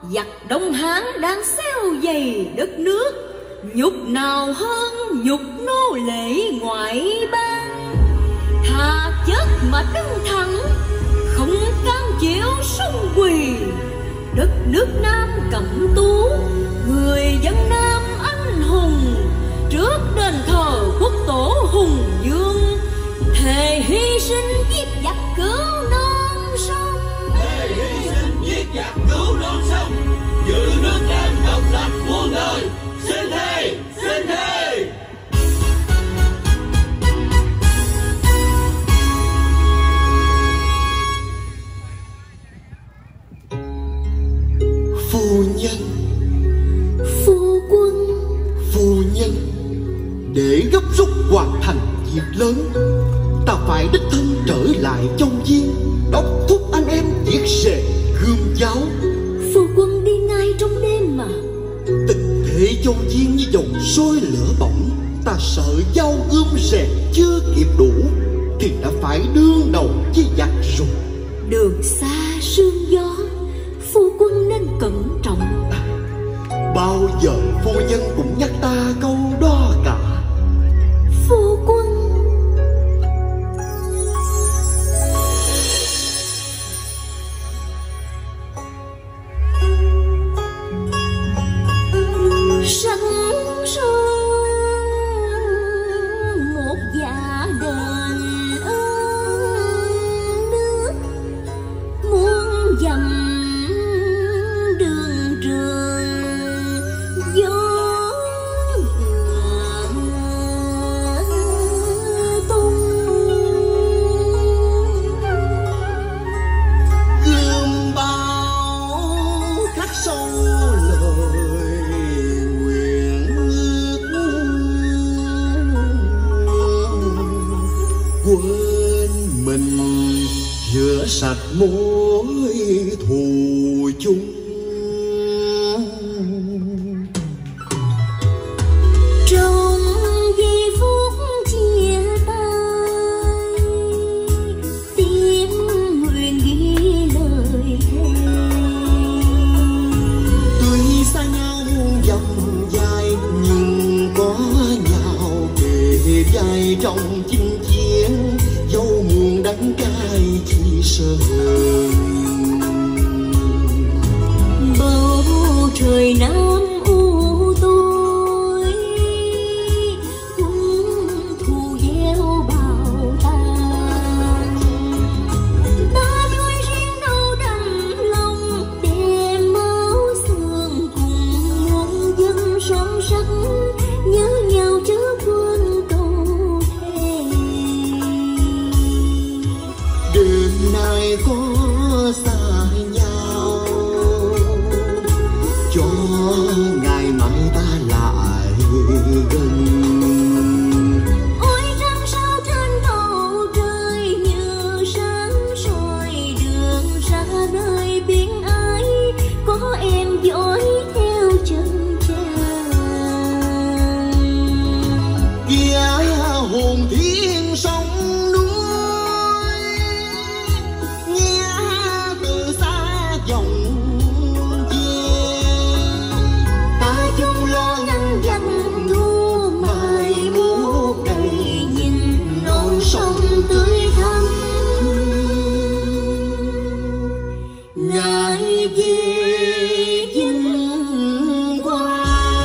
giặc Đông Hán đang xéo dày đất nước, nhục nào hơn nhục nô lệ ngoại bang. Thà chết mà đứng thẳng, không can chịu sung quỳ. Đất nước Nam Cẩm Tú, người dân Nam anh hùng, trước đền thờ quốc tổ hùng vương, thề hy sinh giết giặc cứu non sông. Thề hy sinh giết giặc cứu non sông, giữ nước Nam độc lập muôn đời. Xin thề, xin thề. Phu nhân, Phu quân, phu nhân, để gấp rút hoàn thành việc lớn, ta phải đích thân trở lại Châu Viên, đốc thúc anh em viết rề gươm giáo. phu quân đi ngay trong đêm mà. Tình thế Châu Viên như dòng sôi lửa bỏng, ta sợ dao gươm rè chưa kịp đủ thì đã phải đương đầu với giặc rồi. Đường xa sương gió, phu quân nên cẩn trọng. Bao giờ phu nhân cũng nhắc ta câu đó cả. Phu quân, sẵn sương một dạ đền ơn nước, muôn dặm đường trường gió tung. Gươm bao khắc sâu lời nguyện ước, quên mình rửa sạch mối thù chung. Trong giây phút chia tay, tiếng nguyện ghi lời thề. Tuy xa nhau dặm dài nhưng có nhau kề vai trong chinh chiến, dẫu muôn đắng cay chi sơn. Bầu trời Nam u tối, quân thù gieo bào tàn. Ta nuôi riêng đâu đành lòng, đem máu xương cùng muôn dân son sắc, nhớ nhau chớ quên câu thề. Đêm nay có xa nhau, cho ngày mai ta lại gần. Ôi trăng sao trên bầu trời như sáng soi đường ra nơi biên ái, có em dõi theo chân chàng. Kia hồn thiên sông núi, nghe từ xa dòng về. Ta chung lo ngăn dặn thu mai mốt đầy, nhìn non sông tươi thắm ngài về vinh quang.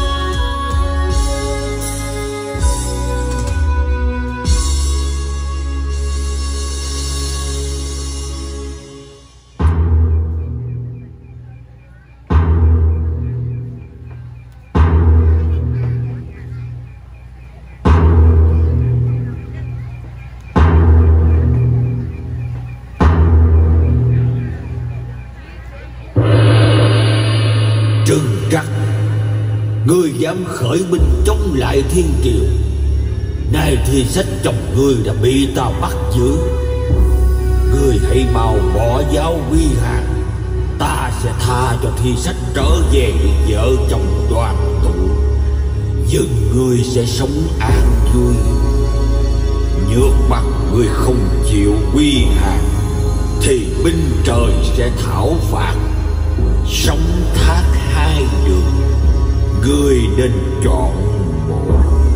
Trừng Trắc, ngươi dám khởi binh chống lại thiên kiều, nay thì sách chồng ngươi đã bị ta bắt giữ. Ngươi hãy mau bỏ giáo quy hàng, ta sẽ tha cho thi sách trở về vợ chồng đoàn tụ, nhưng ngươi sẽ sống an vui. Nhược mặt ngươi không chịu quy hàng thì binh trời sẽ thảo phạt, Sông thác hai đường, người nên chọn một.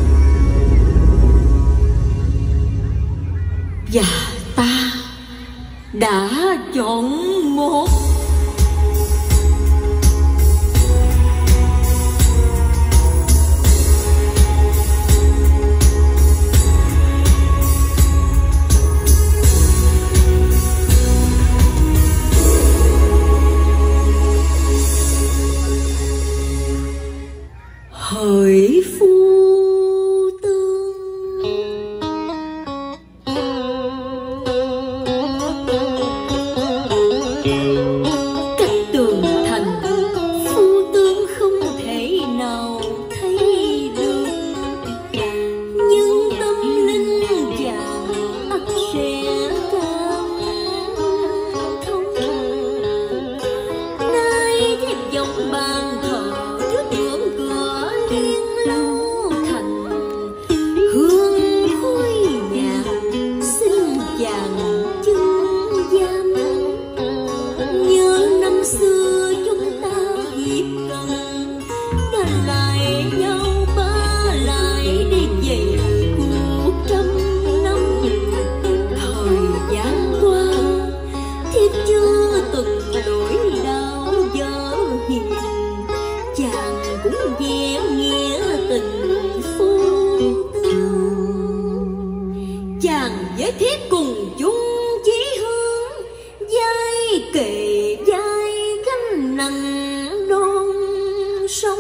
Và ta đã chọn một. Hỡi phu tương, cách tường thành phu tương không thể nào thấy được, nhưng tâm linh chàng ắt sẽ cảm thông. Nay thiếp dòng bàn thờ trước ngưỡng cửa liên lâu thành, hương khói nhạt xin chàng chứng giam. Nhớ năm xưa chúng ta hiệp cần, đã lại nhau ba lại đi về cuộc trăm năm. Thời gian qua thiếp chưa từng đổi đau dở hiền, chàng cũng vẽ nghĩa tình phu tương. Chàng với thiếp cùng chung chí hướng, vai kề vai gánh nặng đôn sông.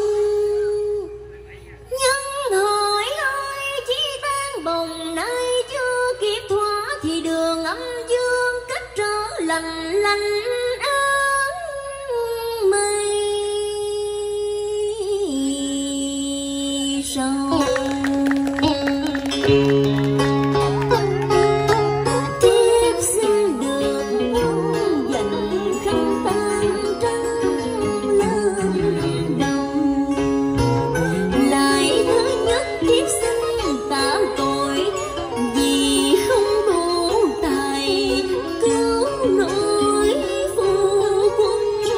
Nhưng hỏi ơi chỉ tan bồng nay chưa kịp thoa, thì đường âm dương cách trở lành lành áng mây sâu. Tiếp xin được dành khăn tan trắng lên đầu. Lại thứ nhất tiếp xin tạ tội, vì không đủ tài cứu nổi phu quân.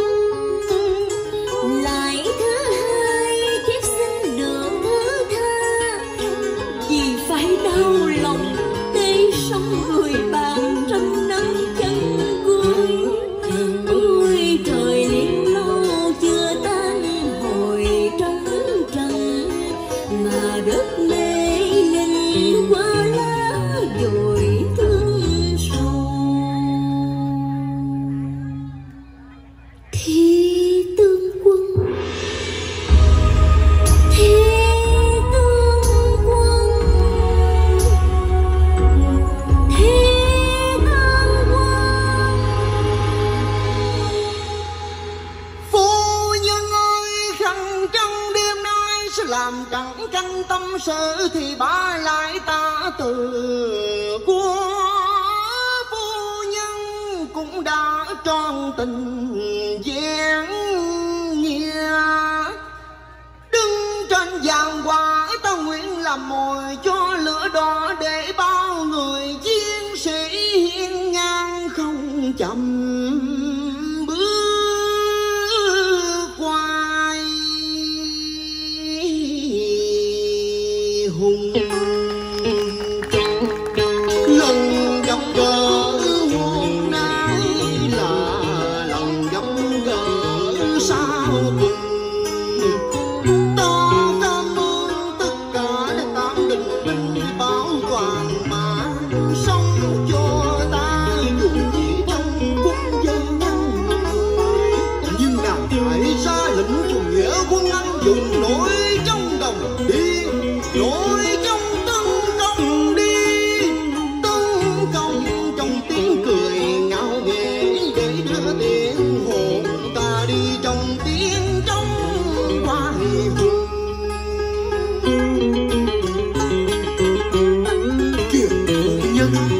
Lại thứ hai thiếp xin được thứ tha, vì phải đau lòng để sống người bạn trong nắng chân cuối. Ôi trời liên lâu chưa tan hồi trong trần, mà đất mê linh qua lá dội thương sầu. Thi tương quân, thi tương quân, thi tương quân. Phu nhân ơi, khăn trăng đêm nay sẽ làm chẳng canh tâm sự, thì bá lại ta từ của phu nhân cũng đã tròn tình gian nghĩa. Đứng trên giàn hoa ta nguyện làm mồi cho lửa đỏ, để bao người chiến sĩ hiên ngang không chậm bước quay hùng. Lần gặp gỡ hôm nay là lần gặp gỡ sau cùng. Ta cảm ơn tất cả đã tạm định bảo toàn mà sống cho ta dù chỉ trong phút giây ngắn ngủi. Nhưng nàng phải ra lệnh cho nghĩa quân anh dùng nổi trong đồng đi, nổi trong tấn công đi, tấn công trong tiếng cười ngạo nghễ, để đưa tiếng hồn ta đi trong tiếng trong hoài hùng. Kìa phu nhân,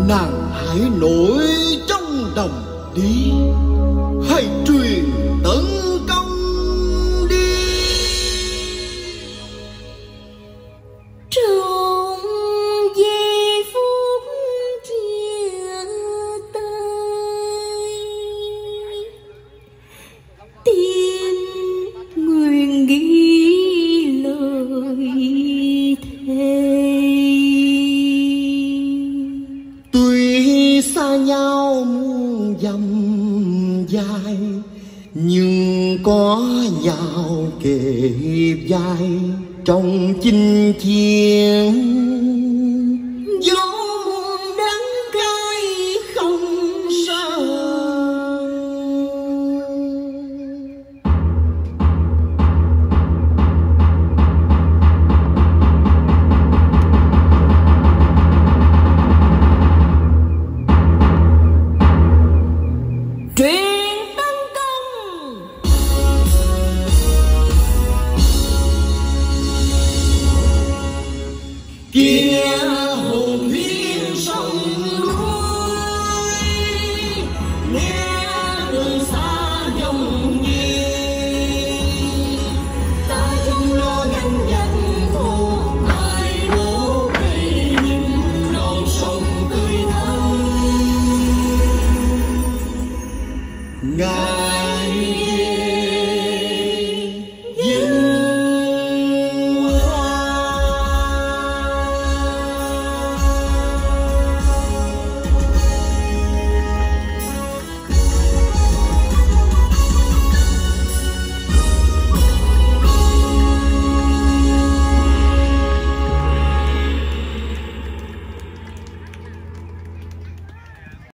nàng hãy nổi trong đồng đi, hãy truyền tấn công đi. Trong giây phút chia tay, tim nguyện ghi lời thề. Tuy xa nhau muôn dặm dài, nhưng có nhau kề vai trong chinh chiến.